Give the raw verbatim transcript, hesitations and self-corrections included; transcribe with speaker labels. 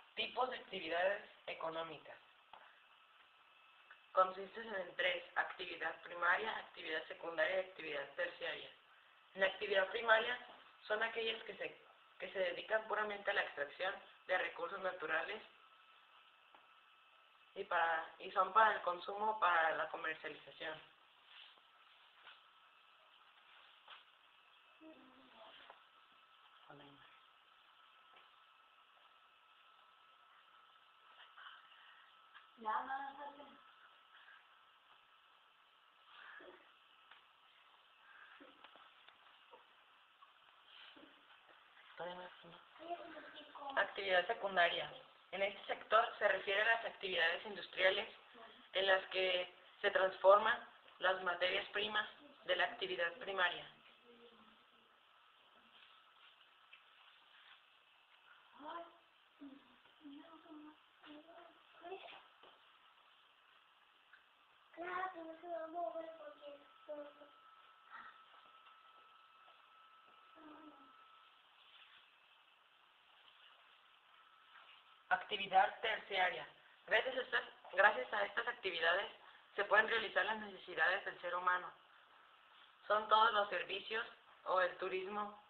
Speaker 1: Tipos de actividades económicas. Consisten en tres: actividad primaria, actividad secundaria y actividad terciaria. En la actividad primaria son aquellas que se, que se dedican puramente a la extracción de recursos naturales y, para, y son para el consumo o para la comercialización.
Speaker 2: Ya, no, no, no, no.
Speaker 1: Actividad secundaria. En este sector se refiere a las actividades industriales en las que se transforman las materias primas de la actividad primaria. Actividad terciaria. Gracias a, estas, gracias a estas actividades se pueden realizar las necesidades del ser humano. Son todos los servicios o el turismo